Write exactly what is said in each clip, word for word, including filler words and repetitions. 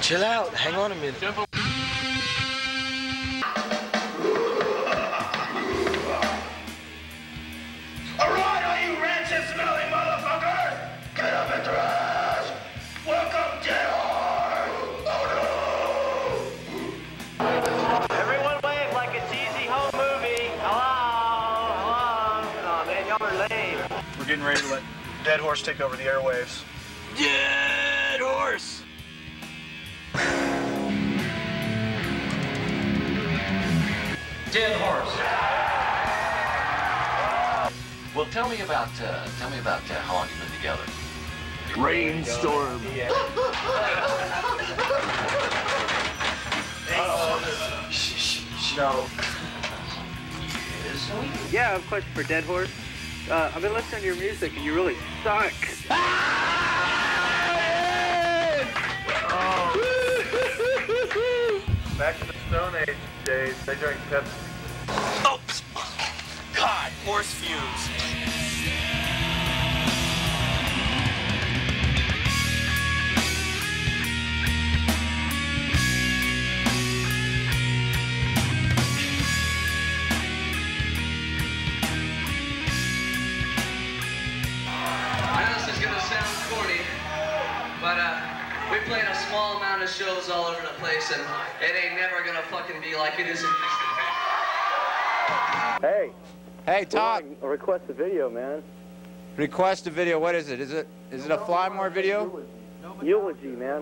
Chill out. Hang on a minute. Jump Alright, all you rancid smelling motherfuckers! Get up and thrash! Welcome, Dead Hard! Oh no! Everyone wave like a cheesy home movie. Hello, hello. Oh man, y'all are lame. We're getting ready to let Dead Horse take over the airwaves. Dead Horse! Dead Horse. Well, tell me about uh, tell me about uh, how long you've been together. Rainstorm. Uh-oh. Shh, shh, shh, no. Yes. Yeah, I have a question for Dead Horse. Uh, I've been listening to your music and you really suck. Back to the Stone Age days, they drank Pepsi. Oops! God, horse fumes. I know this is gonna sound corny, but uh, we played a small amount of shows all over the place, and it ain't never gonna fucking be like it is in Houston. Hey. Hey, Todd. Request a video, man. Request a video. What is it? Is it is it a Fly More video? Eulogy, man.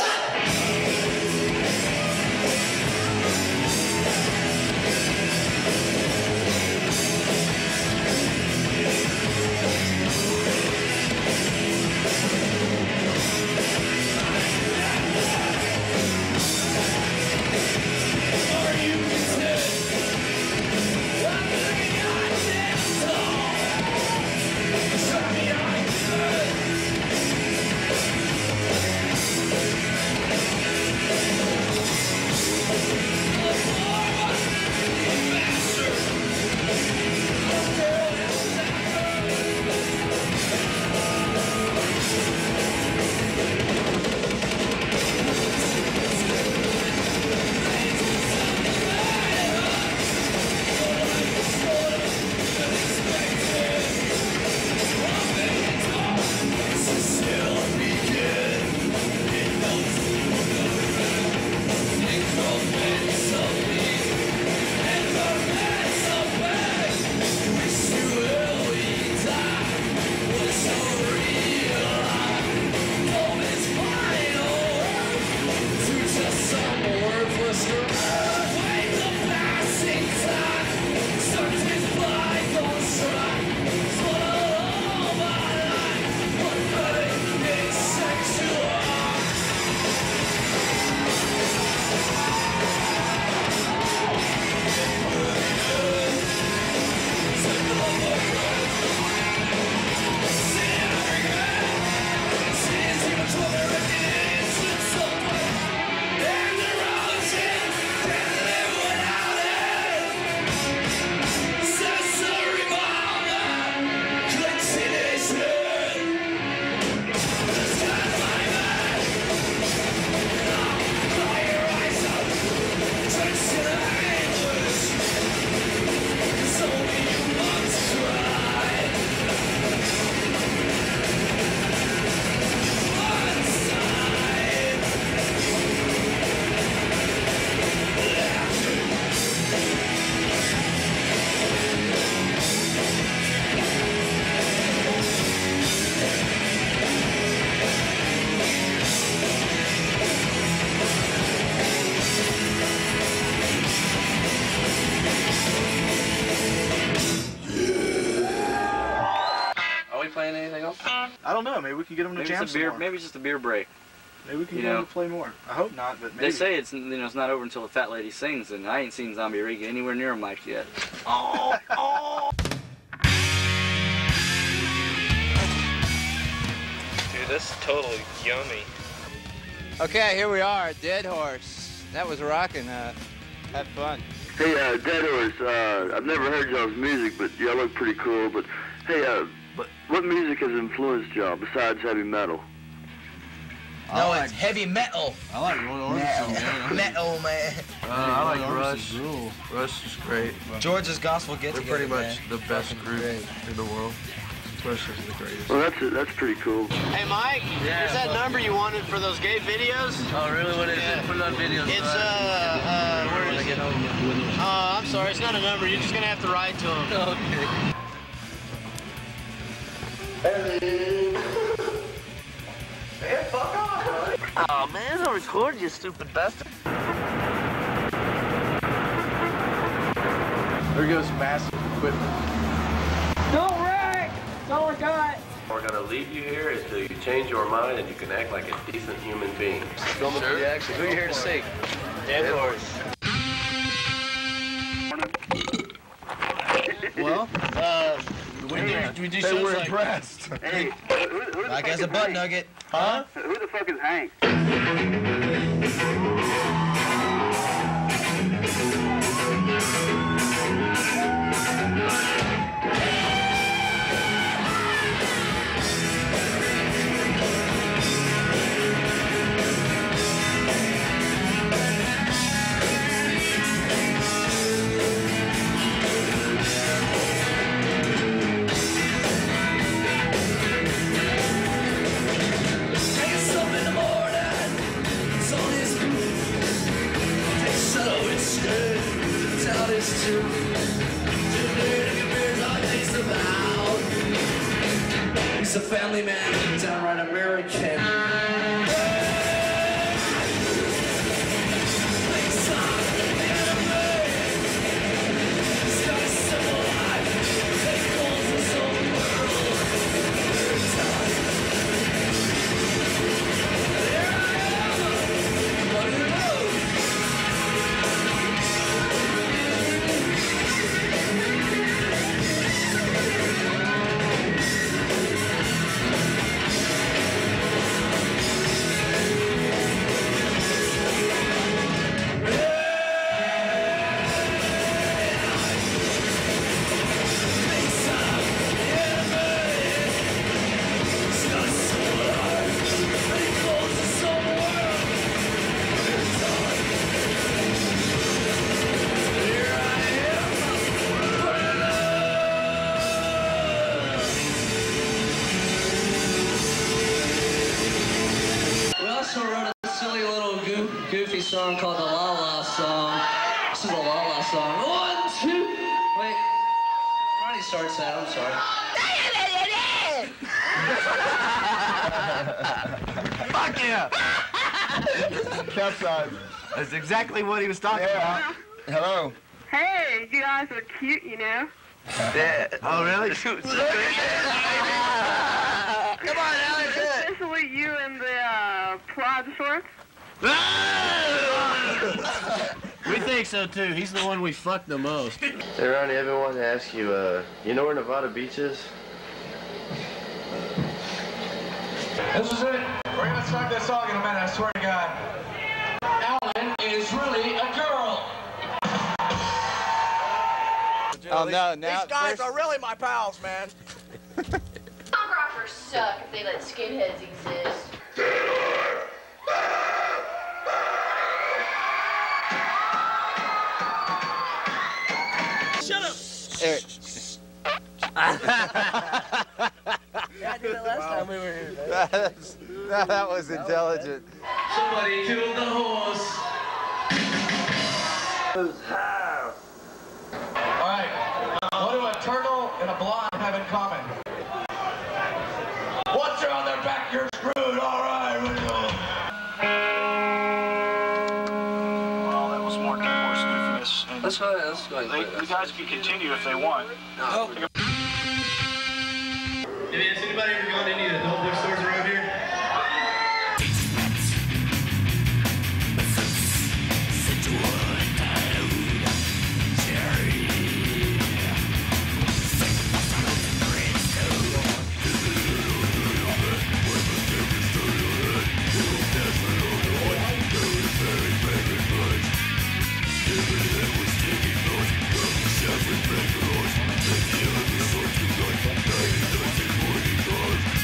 Playing anything else? I don't know. Maybe we can get them to Maybe jam just a some beer. more. Maybe just a beer break. Maybe we can You get them know. to play more. I hope not, but maybe. They say it's you know it's not over until the fat lady sings, and I ain't seen Zombie Riga anywhere near a mic yet. Oh, oh. Dude, this is totally yummy. Okay, here we are, Dead Horse. That was rocking. Uh, had fun. Hey, uh, Dead Horse, uh, I've never heard y'all's music, but y'all look pretty cool. But, hey, uh, what music has influenced y'all besides heavy metal? I No, like, it's heavy metal. I like Roy Orbison, man. Metal, man. Uh, I like Roy Rush. Orbison's rule. Rush is great. George's Gospel Get They're Together, pretty much man. the best Fucking group great. in the world. Rush is the greatest. Well, that's that's pretty cool. Hey, Mike, Yeah, is that number you wanted for those gay videos? Oh, really? What is Yeah. it? Put it on video. It's, uh, uh, where is it? Uh, I'm sorry, it's not a number. You're just gonna have to write to him. Okay. Man, fuck off! Oh man, I'll record you, stupid bastard. There goes massive equipment. Don't wreck! That's all I got. We're gonna leave you here until you change your mind and you can act like a decent human being. Film it for the action. Who are you here to see? Dead horse. Well, Uh, we do, we do they shows were like... impressed. Hey, who, who the Like fuck as is a butt Hank? nugget. Huh? Who the fuck is Hank? He's a family man, downright American. We also wrote a silly little goof, goofy song called the La La Song. This is a La La song. One, two. Wait. Ronny starts that. I'm sorry. Fuck yeah! Capside. That's exactly what he was talking Yeah. Hello. Hey, you guys are cute, you know. about. Yeah. Oh, really? Come on, Alex. Especially you in the uh, plaid shorts. We think so, too. He's the one we fucked the most. Hey Ronnie, I've been wanting to ask you, uh, you know where Nevada Beach is? This is it. We're gonna start this song in a minute, I swear to God. Ellen is really a girl. Oh no, now These guys are really my pals, man. Punk rockers suck if they let skinheads exist. Shut up. Eric. Yeah, I did it last time we were here. That's, that, that was intelligent. Somebody killed the horse. All right. What do a turtle and a blonde have in common? Once you're on their back, you're screwed. All right, ready to go. Well, that was more horse goofiness. And Let's go. Let's go. they, the guys can continue if they want. No. Has anybody ever gone to any adult bookstores around here? Every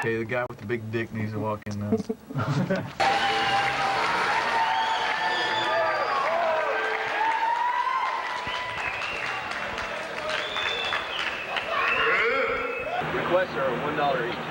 Okay, the guy with the big dick needs to walk in now. Requests are one dollar each.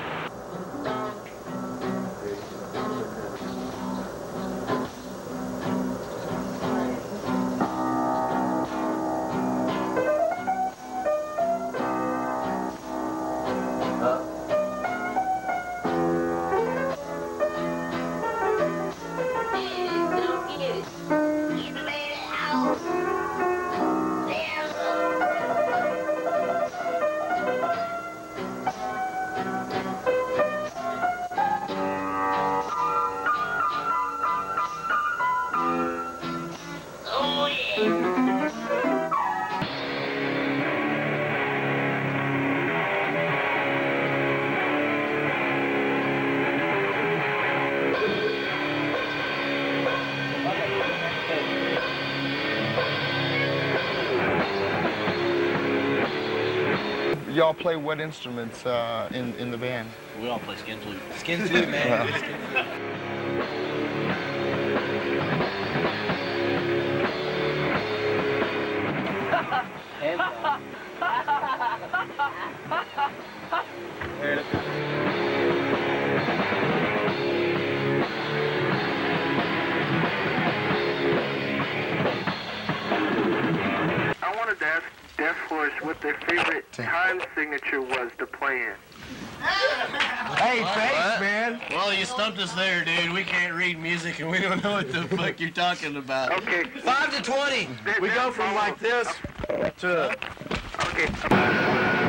Y'all play what instruments uh, in, in the band? We all play skin flute. Skin flute, man. Yeah. Skin flute. I wanted to ask Death Horse what their favorite time signature was to play in. Hey, thanks, man. Well, you stumped us there, dude. We can't read music, and we don't know what the fuck you're talking about. Okay. Five to twenty. We go from like this to... Okay.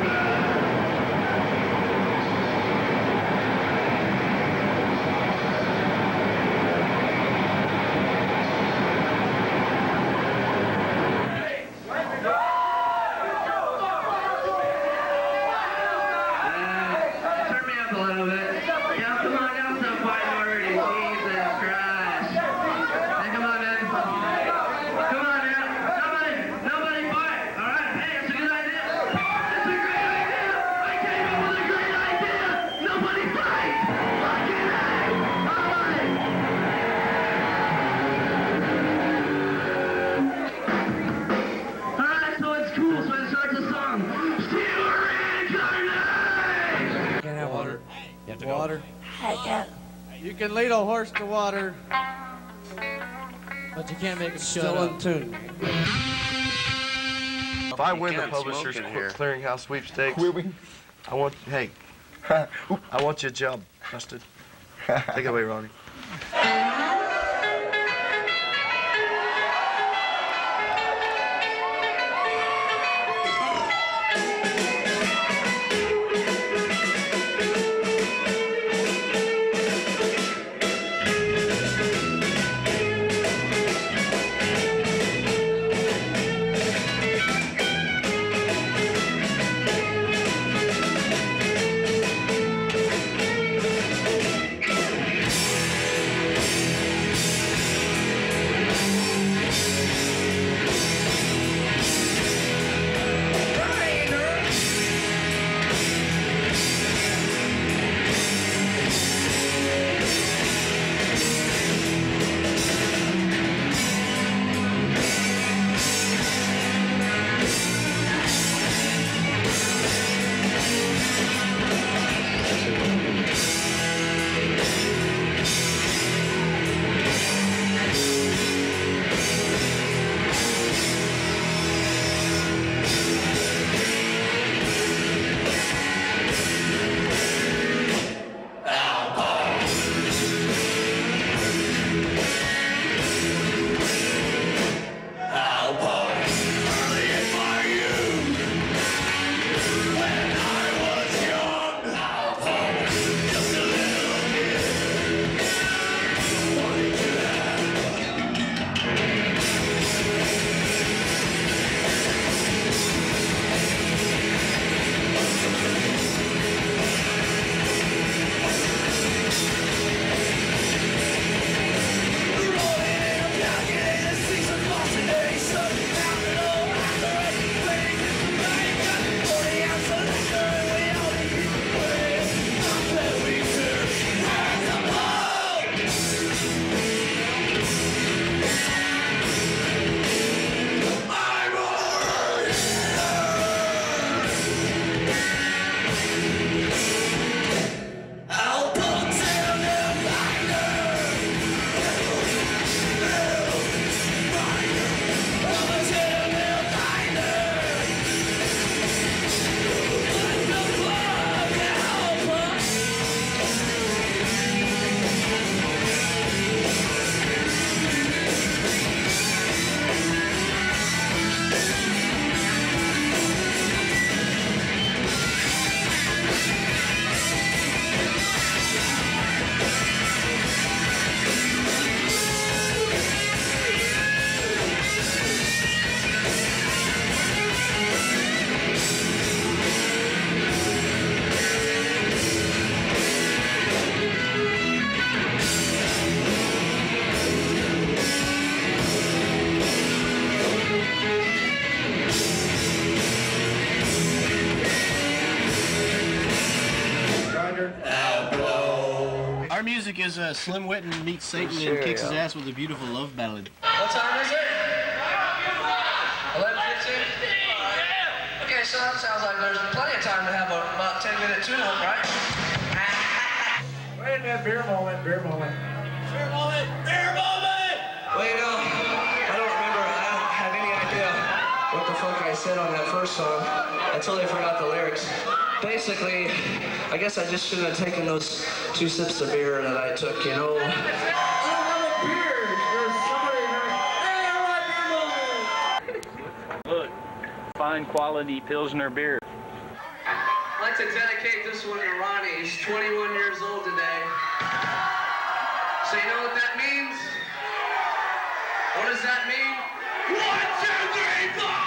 Water. You can lead a horse to water, but you can't make it still in tune. If I win the Publishers Clearinghouse sweepstakes, I want, hey, I want you a job, Busted. Take it away, Ronnie. music is uh, Slim Whitten meets Satan Sure, and kicks yeah. his ass with a beautiful love ballad. What time is it? eleven fifteen? Okay, so that sounds like there's plenty of time to have a about ten minute tune-up, right? Wait a minute, beer moment, beer moment. Beer moment, beer moment! Wait, no, I don't remember. I don't have any idea what the fuck I said on that first song. I totally forgot the lyrics. Basically, I guess I just shouldn't have taken those two sips of beer that I took, you know. Look, fine quality Pilsner beer. I'd like to dedicate this one to Ronny. He's twenty-one years old today. So you know what that means? What does that mean? One, two, three, four!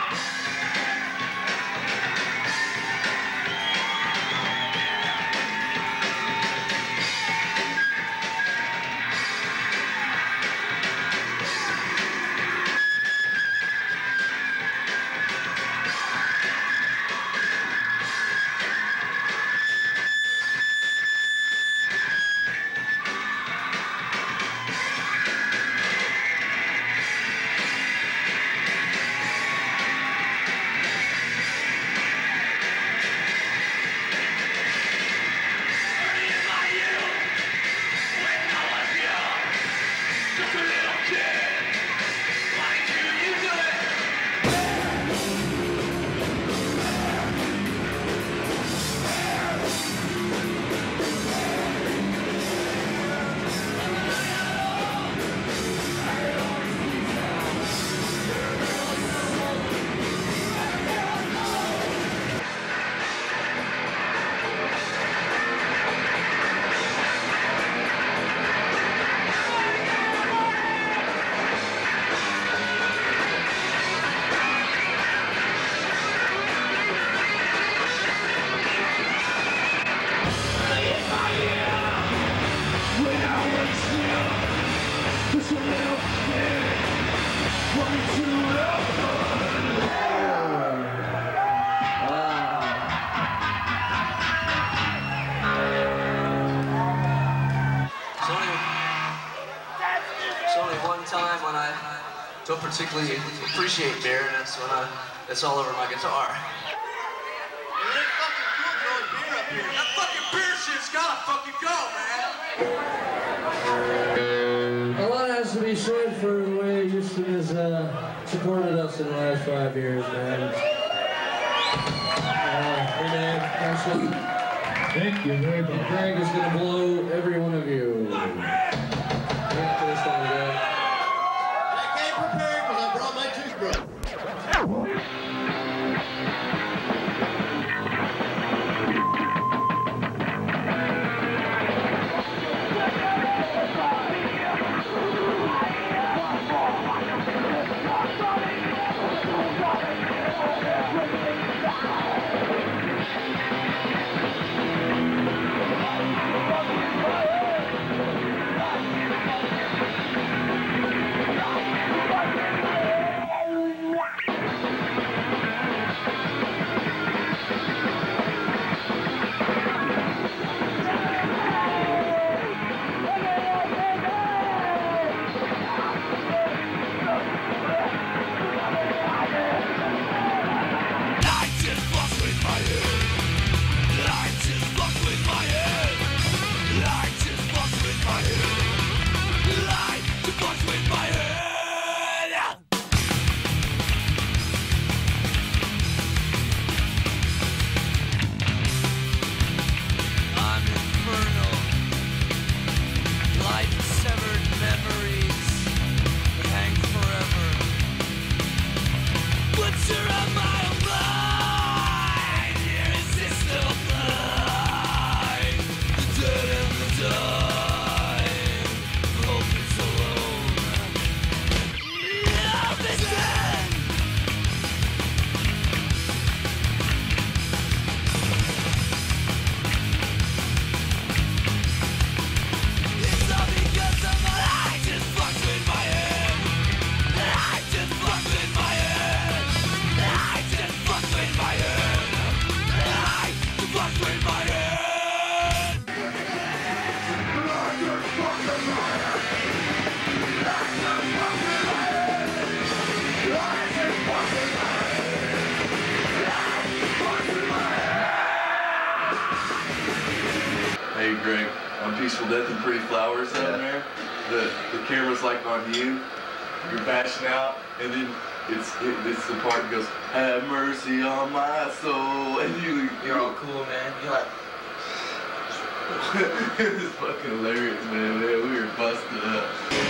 Don't particularly appreciate beer, and that's when I, it's all over my guitar. It ain't fucking cool throwing beer up here. That fucking beer shit's gotta fucking go, man. A lot has to be said for the way Houston has uh, supported us in the last five years, man. Uh, hey, man, Ashley. Thank you very much. Greg is going to blow every one of you. Yeah, for this one again. Prepared because I brought my toothbrush. Peaceful Death and Pretty Flowers down there. The the camera's like on you. You're bashing out, and then it's it, it's the part that goes, "Have mercy on my soul," and you you're all cool, man. You're like, it's fucking hilarious, man. man. We were busted up.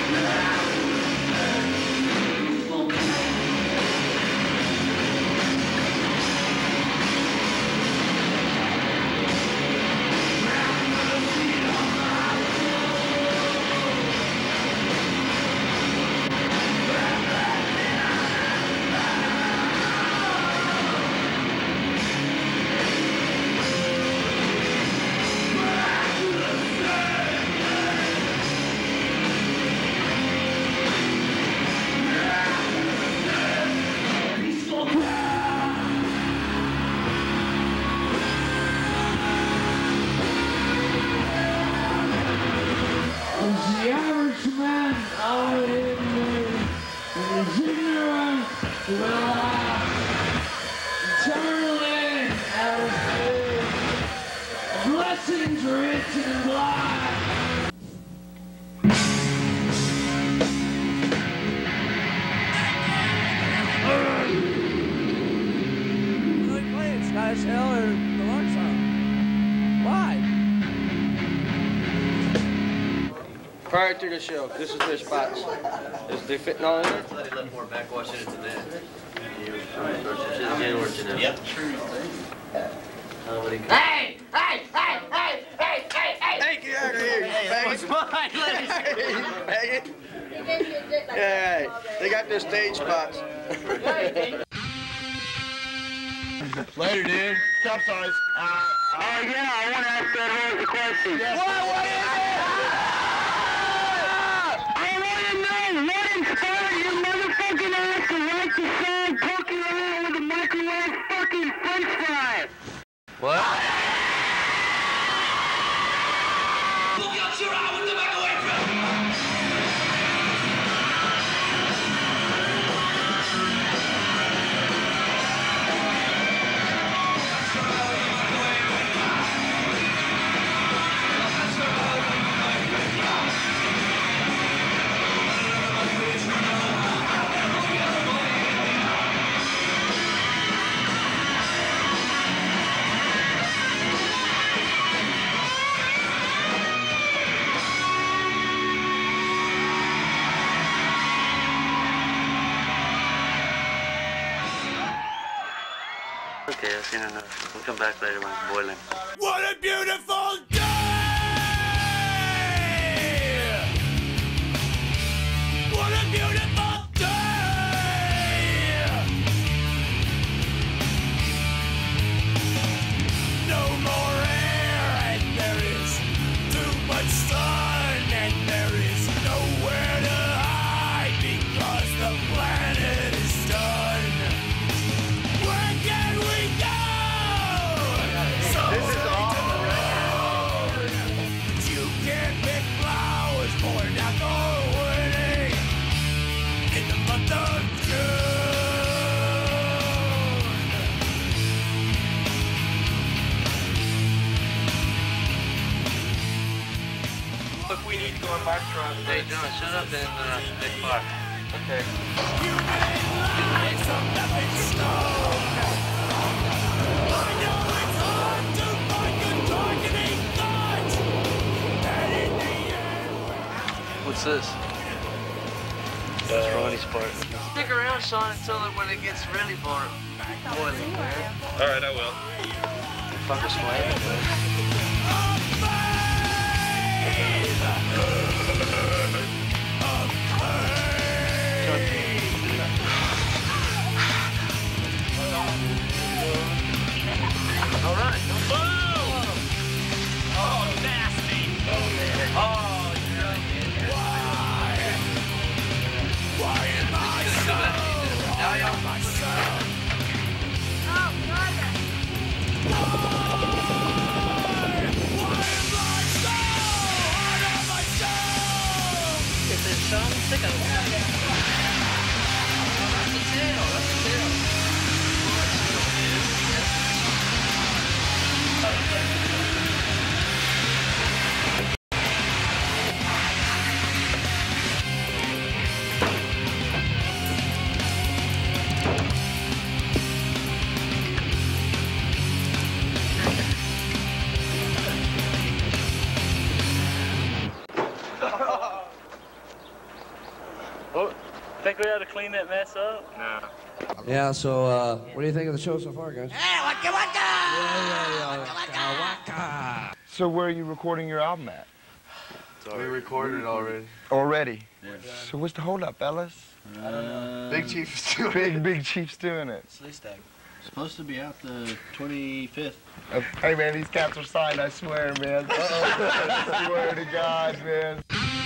Prior to the show, this is their spots. Is they fitting all in there? Let it let more backwash in it to that. Yep. Hey! Hey! Hey! Hey! Hey! Hey! Hey! Hey, get out of here, you Hey, that was mine. Let me see. you faggot. Yeah, they got their stage spots. Later, dude. Stop size. Uh, oh, yeah, I want to ask that horse a question. Yes. What? What is it? I want to know what inspired your motherfucking ass to write the song poking around with a microwave fucking french fry? What? Look out your eye with the microwave french Okay, I've seen enough. We'll come back later when it's boiling. What a beautiful day! What a beautiful day! No more air, and there is too much sun, and there is nowhere to hide because the planet is done. Where can we go? This is awesome. You can't pick flowers for an alcohol wedding in the month of June. Look, we need to go on back truck. Hey, John, shut up then. Uh, big fire. Okay. You made lies of nothing stone. I know it's hard to find good targeting thought. And in the end, What's this? That's Ronnie's part. Stick around, Sean, until it, when it gets really boiling, boiling, man. All right, I will. Fuckers flaming, man. All right. Boom! Oh, nasty. Oh, yeah. Why? Why am I so? Now y'all myself. Oh, Why am I so hard on myself? Think we ought to clean that mess up? No. Yeah, so uh, what do you think of the show so far, guys? Hey, waka waka! Yeah, yeah, yeah. Waka, waka. So where are you recording your album at? We recorded already. Already? Yeah. So what's the holdup, Ellis? I don't know. Big Chief's doing big, it. Big Chief's doing it. Sleestag. Supposed to be out the twenty-fifth. Uh, hey, man, these cats are signed, I swear, man. Uh-oh. I swear to God, man.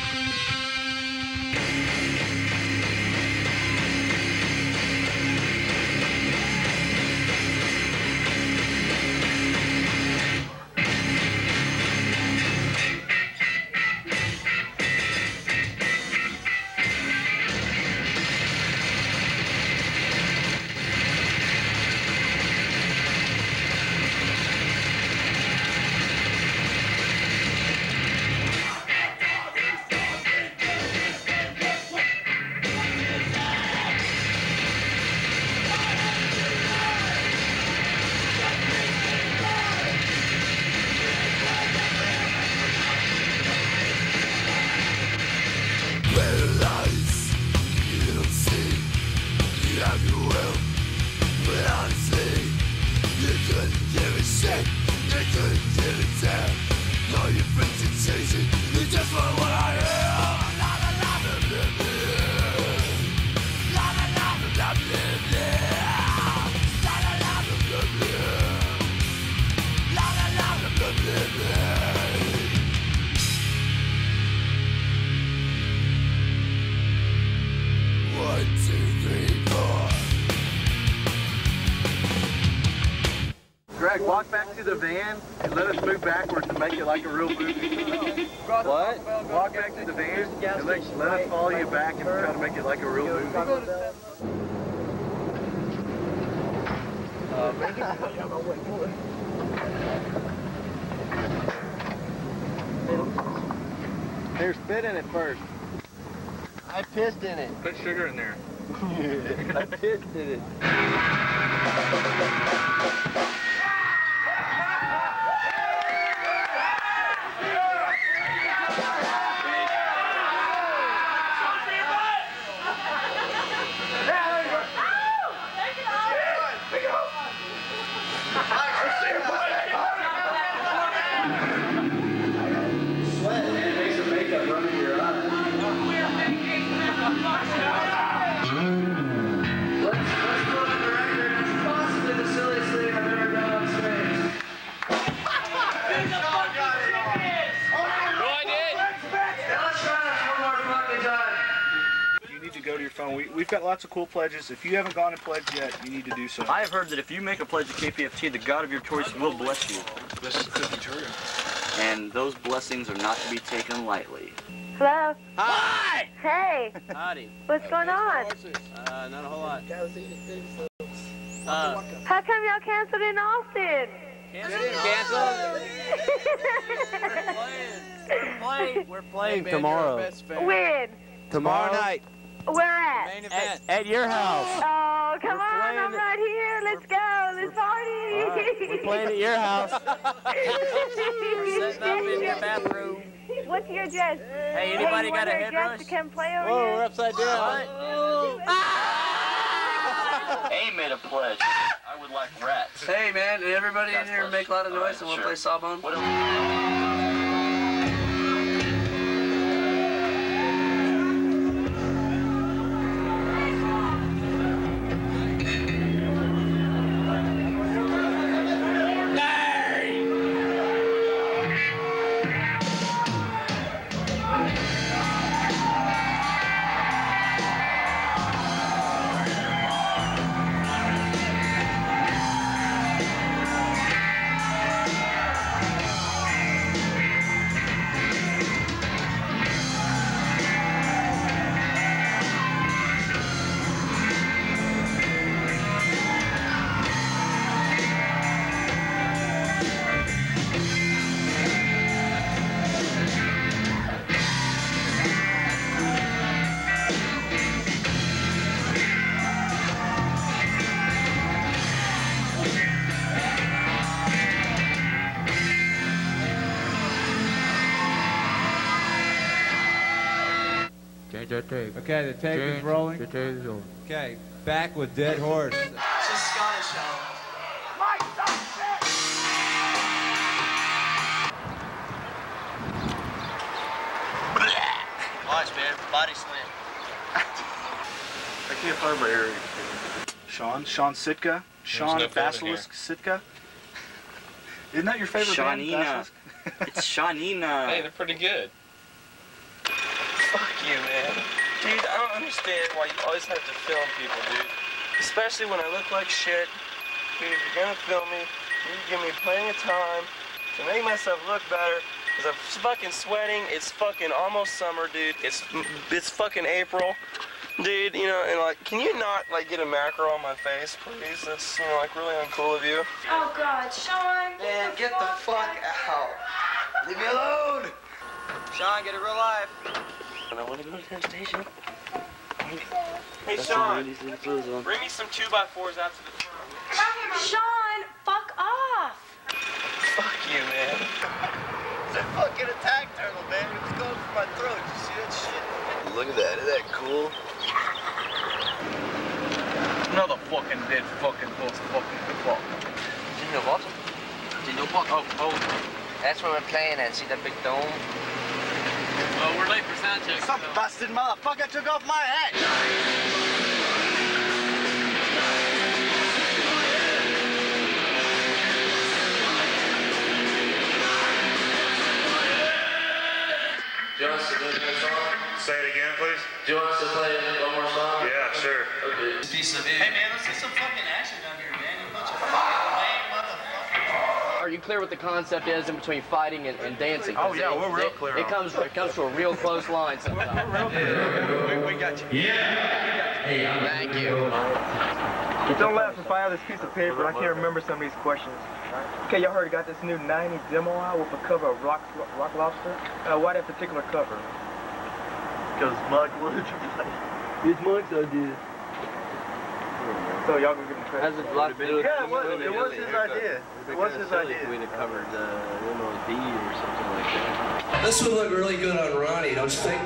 Greg, walk back to the van and let us move backwards to make it like a real movie. What? Walk back to the van and let, let us follow you back and try to make it like a real movie. Uh, Here, spit in it first. I pissed in it. Put sugar in there. I pissed in it. Go to your phone. We, we've got lots of cool pledges. If you haven't gone and pledged yet, you need to do so. I have heard that if you make a pledge to K P F T, the God of your choice will bless you. And those blessings are not to be taken lightly. Hello? Hi! Hey! Howdy. What's going on? Uh, not a whole lot. Uh, How come y'all canceled in Austin? Canceled? We're playing. We're playing tomorrow. When? Tomorrow night. Where at? At, at your house. Oh, come on, I'm right here. Let's go. Let's party. Right. We're playing at your house. We're setting up in your bathroom. What's your address? Hey, anybody hey, got a address headrush? to come play over Whoa, here? we're upside down. A made a pledge. I would like rats. Hey, man, did everybody in here make a lot of noise and want to play Sawbone? tape. Okay, the tape is rolling. The tape is rolling. Okay, back with Dead Horse. It's just Scottish now. Watch, man. Body slam. I can't find my area. Sean? Sean Sitka? Sean no Basilisk Sitka? Isn't that your favorite band, Shawnina. Basilisk? It's Shawnina. Hey, they're pretty good. Fuck you, man. Dude, I don't understand why you always have to film people, dude. Especially when I look like shit. Dude, if you're gonna film me, you give me plenty of time to make myself look better. Cause I'm fucking sweating. It's fucking almost summer, dude. It's it's fucking April. Dude, you know, and like, can you not, like, get a macro on my face, please? That's, you know, like, really uncool of you. Oh, God, Sean. Man, get the fuck out. Leave me alone. Sean, get a real life. And I want to go to the station. Hey, Sean, bring me some two by fours out to the front. Sean, fuck off. Fuck you, man. It's a fucking attack turtle, man. It's going for my throat. You see that shit? Look at that. Isn't that cool? Another fucking dead fucking horse fucking the fuck. Do you know what? Do you know what? Oh, oh. That's where we're playing at. See that big dome? Oh, we're late for sound check. Some so. busted motherfucker took off my hat. Do you want us to do another song? Say it again, please. Do you want us to play one more song? Yeah, sure. Okay. Piece of it. Hey, man, let's see some fucking action down here, man. You bunch of fucking lame motherfuckers. Are you clear what the concept is in between fighting and, and dancing? Oh, yeah, it, we're real it, clear. It comes, it comes to a real close line sometimes. We're real clear. We, we got you. Yeah. Hey, thank you. Don't laugh if I have this piece of paper. I can't remember some of these questions. Okay, y'all heard I got this new ninety demo out with a cover of Rock, Rock Lobster. Uh, why that particular cover? Because Mike wanted to play. It's Mike's idea. So y'all gonna give him credit? Has it a lot to do with Yeah, it was, it was his idea. It was his idea. We'd have covered uh, M O D or something like that. This would look really good on Ronnie, don't you think?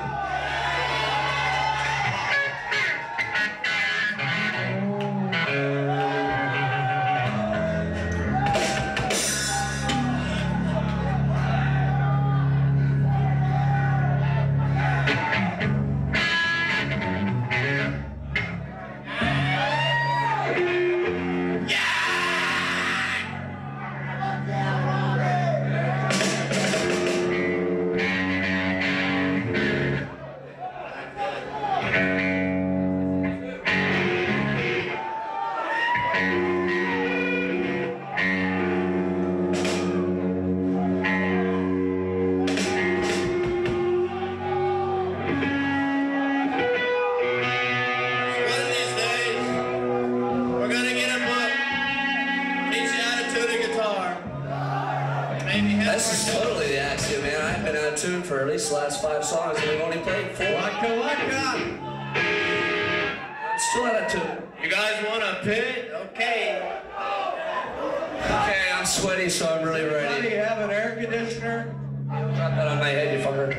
This is totally the Axiom, man. I've been out of tune for at least the last five songs, and we've only played four. Waka waka! I'm still out of tune. You guys want a pit? Okay. Okay, I'm sweaty, so I'm really ready. Do you have an air conditioner? Drop that on my head, you fucker.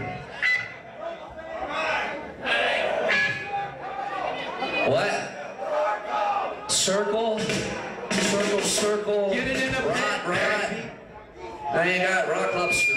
What? Circle? Circle, circle. Get it in a rot, rot. Now you got Rock Lobster.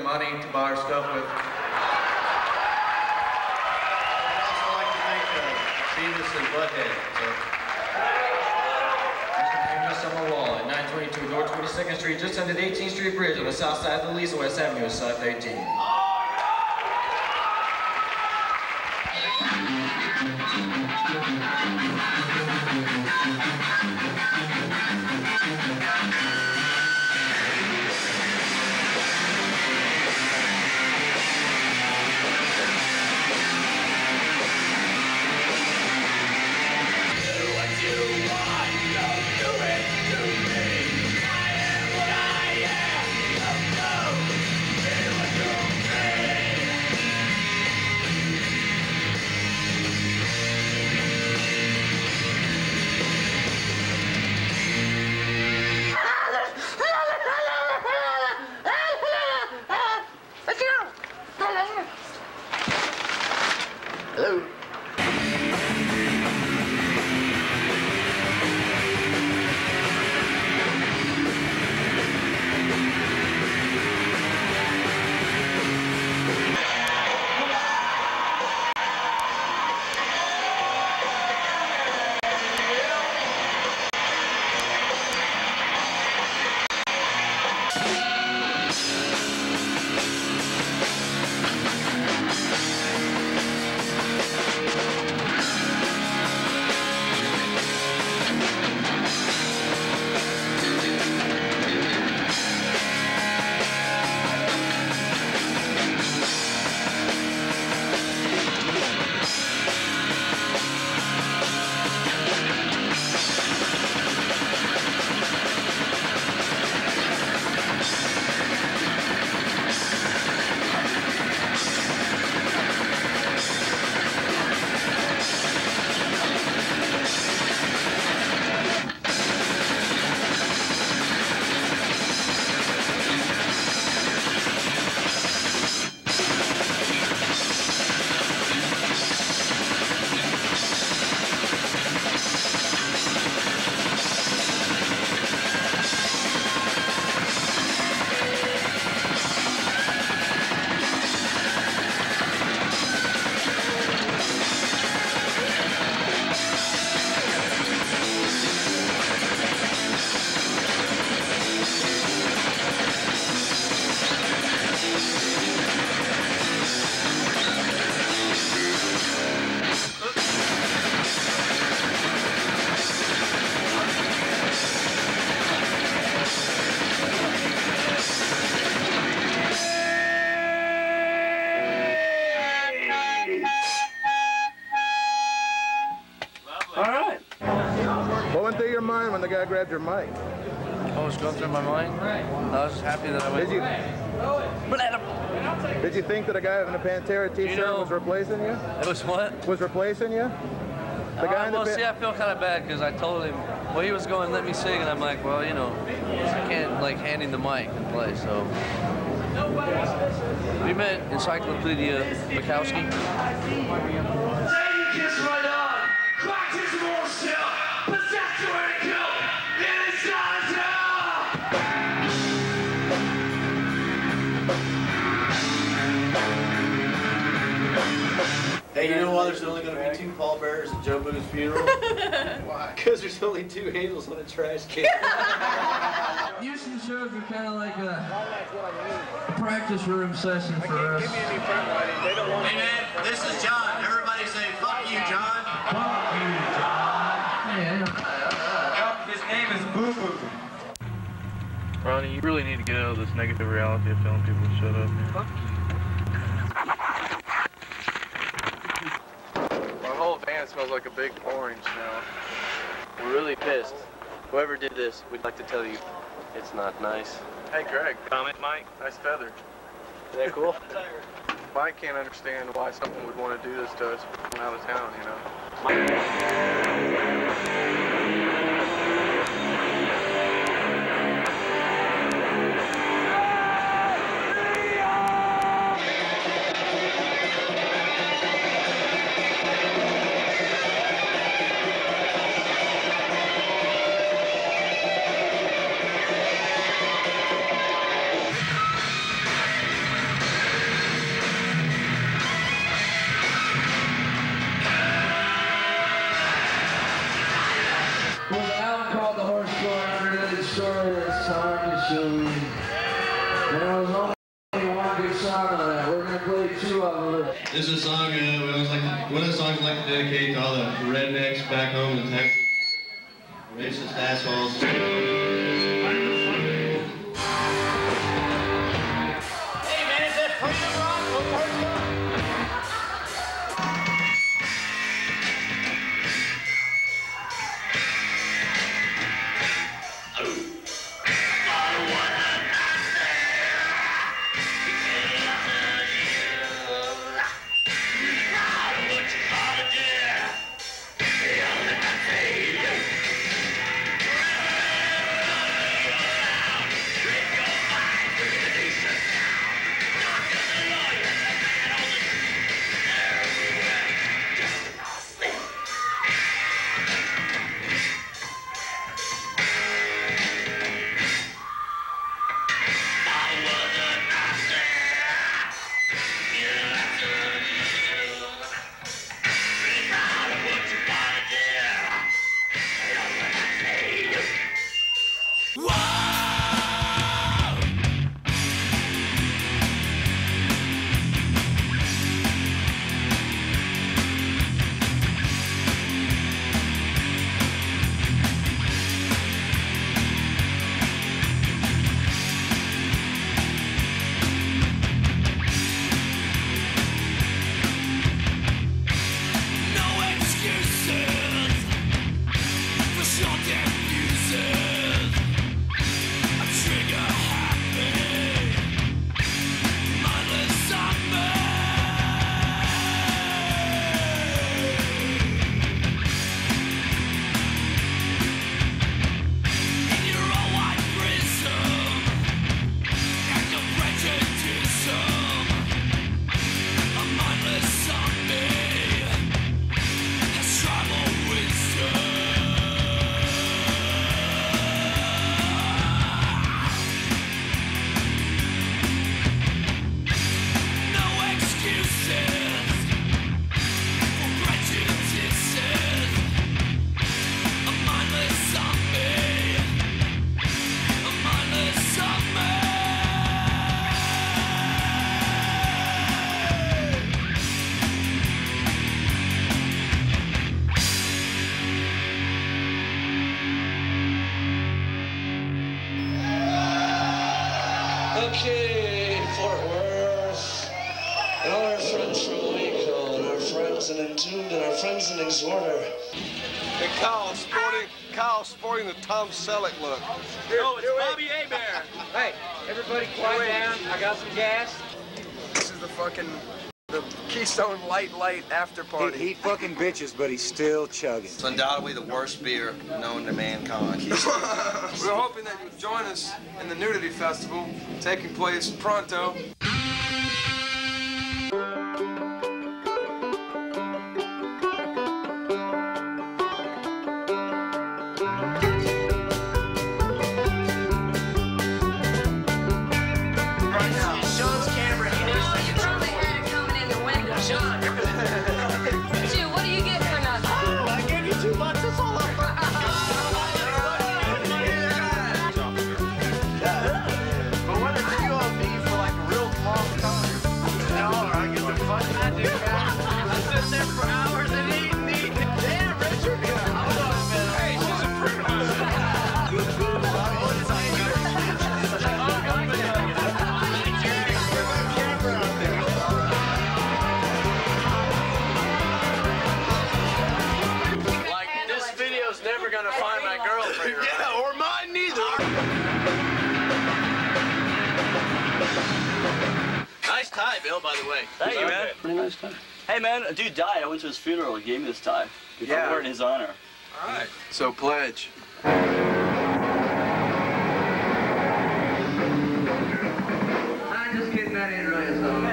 money to buy our stuff with. I'd also like to thank uh, Beavis and Butthead. So, you can hang this on my wall at nine twenty-two North twenty-second Street, just under the eighteenth Street Bridge on the south side of the Lisa West Avenue, South eighteen. Hello. When the guy grabbed your mic? What was going through my mind? I was happy that I went. Did you? Did you think that a guy in a Pantera T-shirt you know, was replacing you? It was what? Was replacing you? The guy uh, in the well, see, I feel kind of bad because I told him, well, he was going, let me sing, and I'm like, well, you know, I can't like hand him the mic and play, so. We met Encyclopedia Mikowski. Kiss right on, practice more still, possess your way to kill, it is not Hey, you know why there's only going to be two pallbearers at Joe Boo's funeral? Why? Because there's only two handles on a trash can. Houston shows are kind of like a practice room session for us. Give me any front lighting. They don't want. Hey man, this is John. Everybody say "fuck you, John." Fuck you, John. Yeah. His name is Boo Boo. Ronny, you really need to get out of this negative reality of telling people to shut up, man. Fuck you. Our whole van smells like a big orange now. We're really pissed. Whoever did this, we'd like to tell you, it's not nice. Hey, Greg. Comment, Mike. Nice feather. Is that cool? Mike can't understand why someone would want to do this to us from out of town, you know. This is a song uh, we always like to, one of the songs we like to dedicate to all the rednecks back home in Texas. Racist assholes. Hey man, is that freedom rock? What's HORSECORE? Okay, Fort Worth, and all our friends from Waco, and our friends in Entombed, and our friends in Exhorter. And Kyle sporting, Kyle sporting the Tom Selleck look. No, it's Bobby Abear. Hey, everybody quiet down. I got some gas. This is the fucking, the Keystone Light Light after party. He, he fucking bitches, but he's still chugging. It's undoubtedly the worst beer known to mankind. We were hoping that you'd join us in the Nudity Festival, taking place pronto. By the way. Thank you, man. Pretty nice tie. Hey, man, a dude died. I went to his funeral. He gave me this tie. Yeah. I wore it in his honor. All right. So pledge. I'm just getting that in right, so.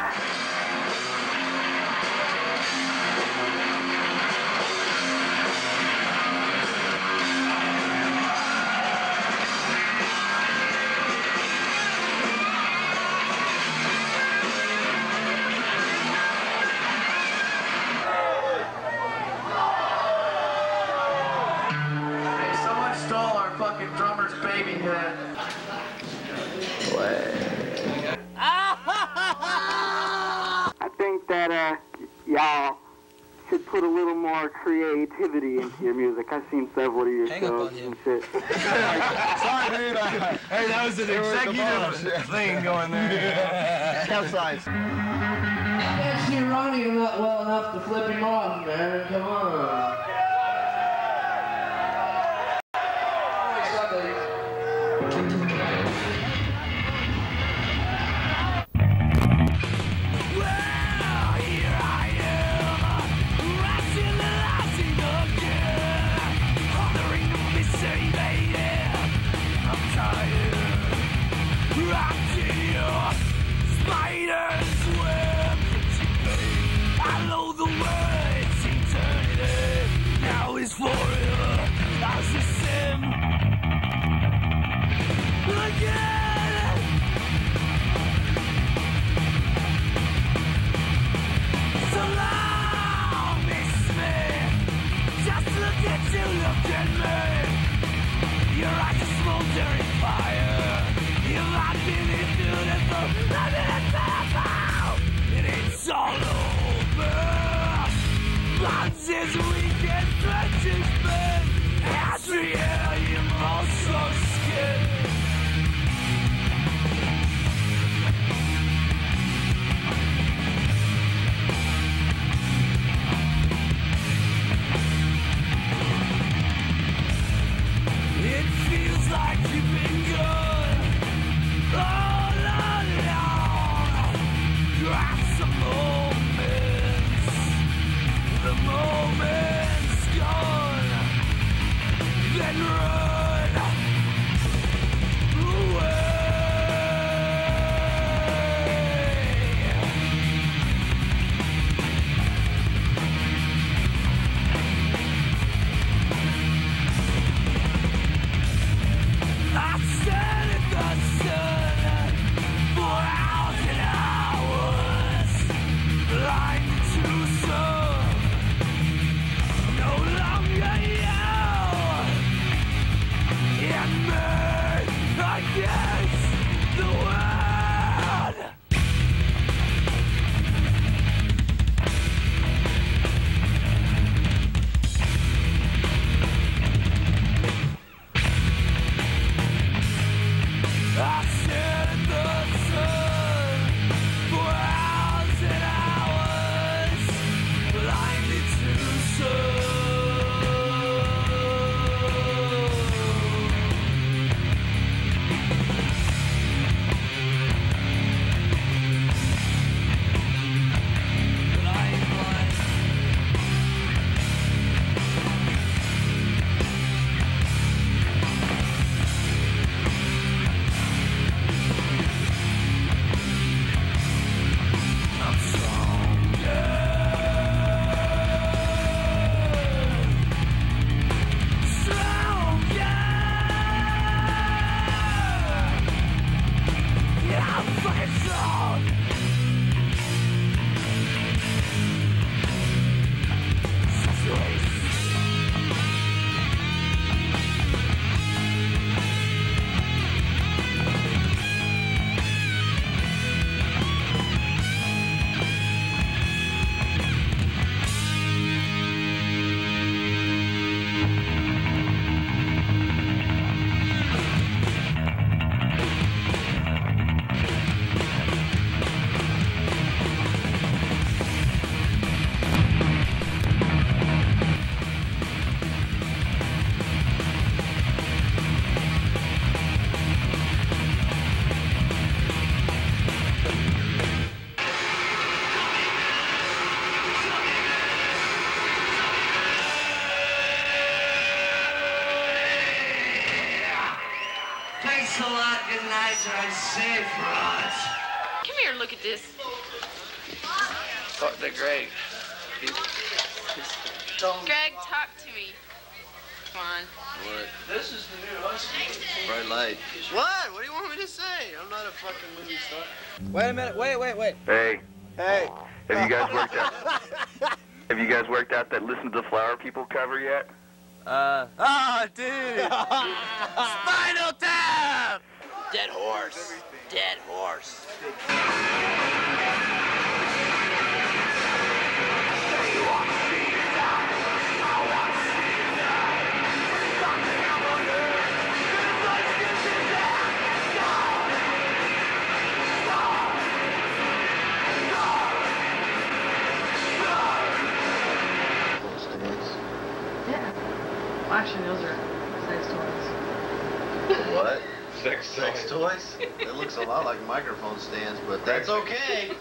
Drummer's baby head. I think that uh, should put a little more creativity into your music. I've seen several of your Hang up shows on him. and shit. Sorry, dude. I, hey, that was an executive thing going there. Capsize. I can't see Ronnie not well enough to flip him on, man. Come on. Come here, look at this. Talk to Greg. Greg, talk to me. Come on. What? This is the new husky. Bright light. What? What do you want me to say? I'm not a fucking movie star. Wait a minute. Wait, wait, wait. Hey. Hey. Have you guys worked out? Have you guys worked out that Listen to the Flower People cover yet? Uh. Oh, dude. Spinal Tap! Dead horse. Dead horse. You are Actually, those are sex toys. What? Sex, sex toys? It looks a lot like microphone stands, but that's okay.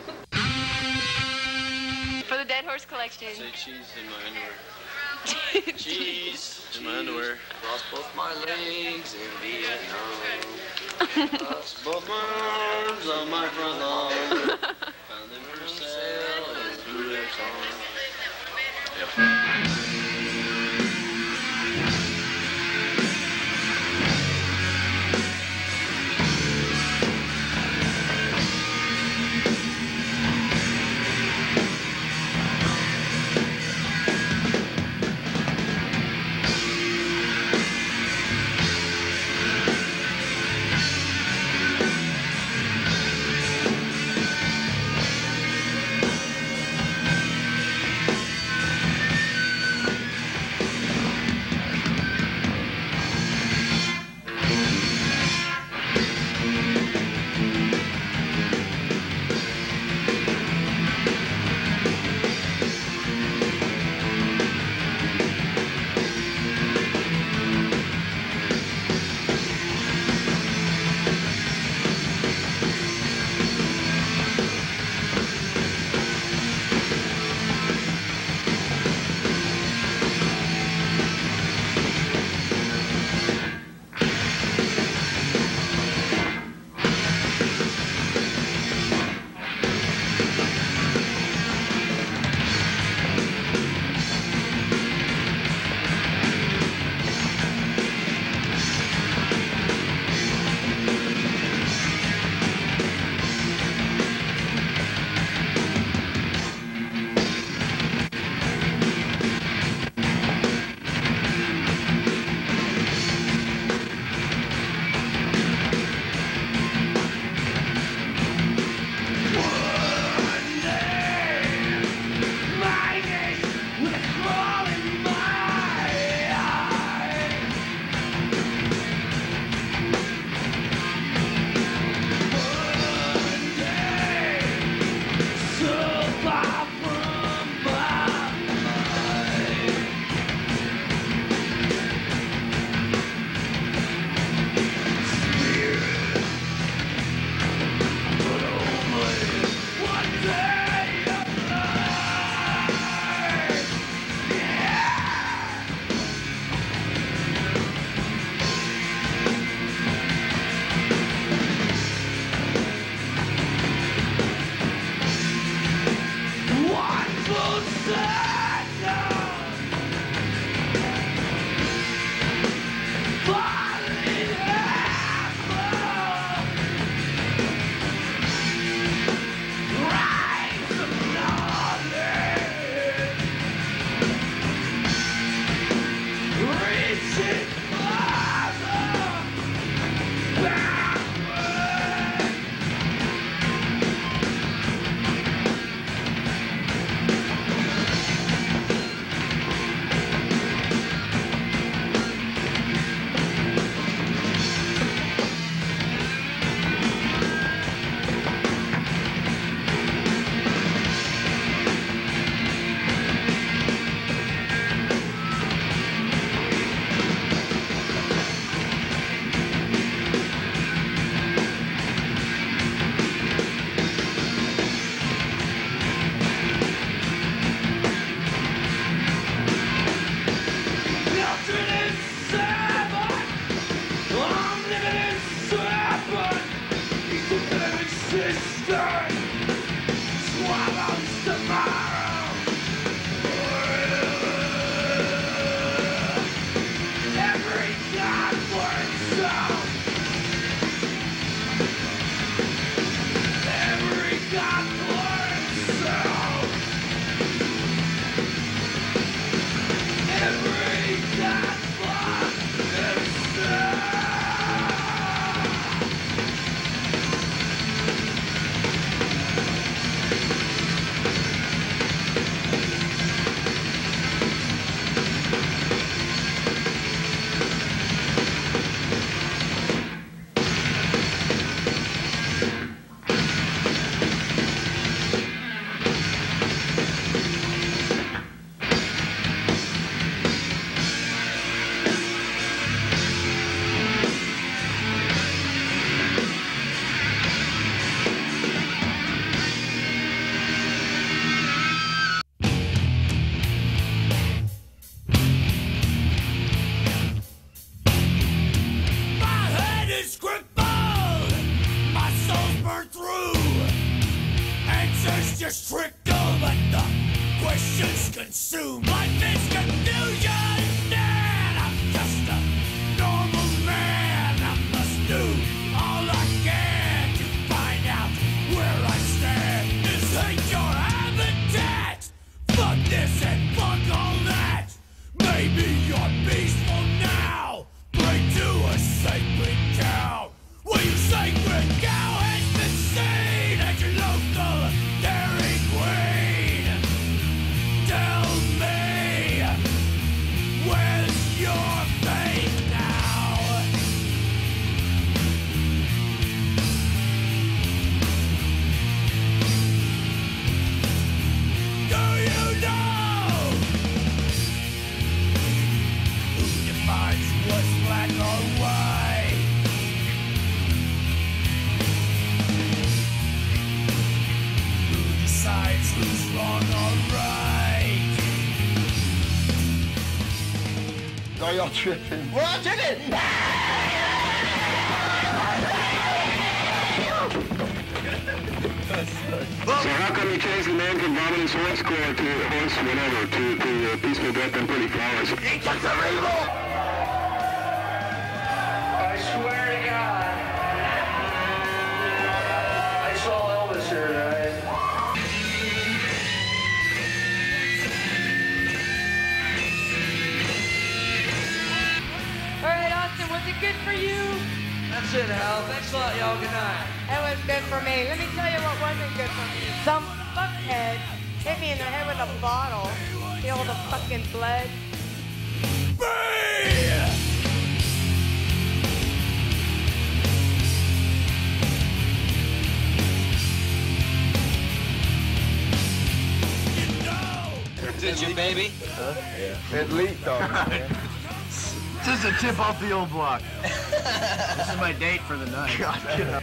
For the Dead Horse collection. Say cheese in my underwear. Cheese in my underwear. Lost both my legs in Vietnam. Lost both my arms on my front lawn. Found them for sale and threw their song. Yep. assume life is confusion, and I'm just a normal man. I must do all I can to find out where I stand. Is hate your habitat? Fuck this and fuck all that. Maybe you're peaceful now. Pray to a sacred cow. Well, your sacred cow has been seen at your local Dairy Queen. Tell me, where's your faith now? Do you know who defines what's black or white? Who decides who's wrong or right? Oh, y'all tripping. We're all tripping! So how come you changed the name from Vomiting's HORSECORE to Horse whatever, to, to uh, Peaceful Death and Pretty Flowers? It's a cerebral! I swear to God, I saw Elvis here tonight. All right, Austin, was it good for you? That's it, Hal. Thanks a lot, y'all. Good night. It was good for me. Let me tell you what wasn't good for me. Some fuckhead hit me in the head with a bottle. Feel the fucking blood. Is it your baby? Huh? Yeah. It leaked on me, man. Just a tip off the old block. This is my date for the night. God, get up.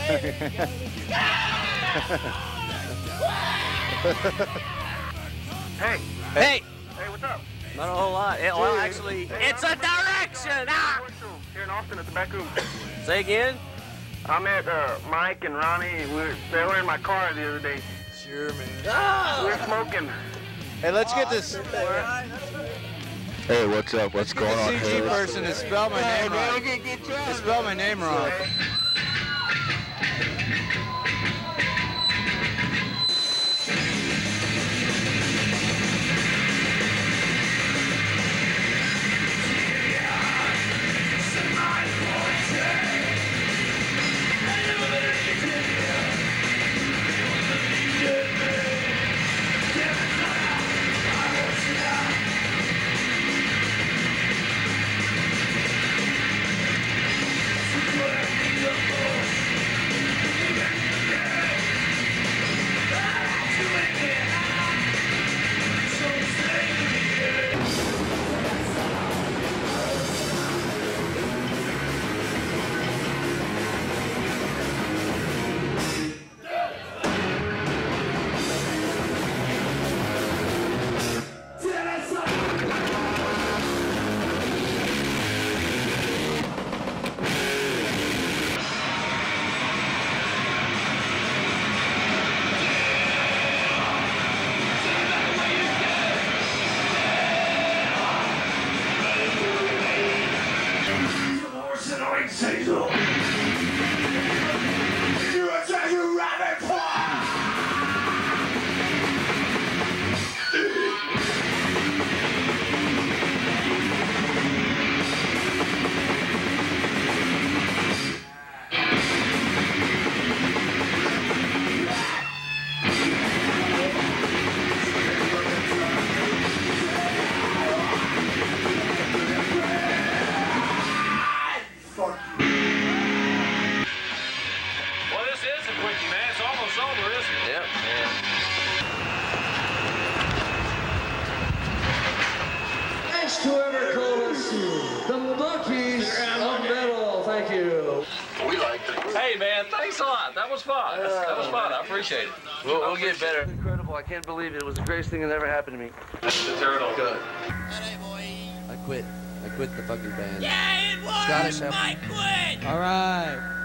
Hey. Hey. Hey, what's up? Not a whole lot. Yeah, well, actually, Hey, it's a direction. Ah! Here in Austin at the back room. Say again? I met uh, Mike and Ronnie. We were, they were in my car the other day. Sure, man. Ah! We were smoking. Hey, let's get this. Hey, what's up? What's going on? C G person to spell my name wrong. To spell my name wrong. Whoever called us the monkeys of metal. Thank you. We liked it. Hey, man, thanks a lot. That was fun. That was fun. I appreciate it. We'll, we'll get better. Incredible. I can't believe it. It was the greatest thing that ever happened to me. The turtle. Good. I quit. I quit the fucking band. Yeah, it was Scottish my quit. All right.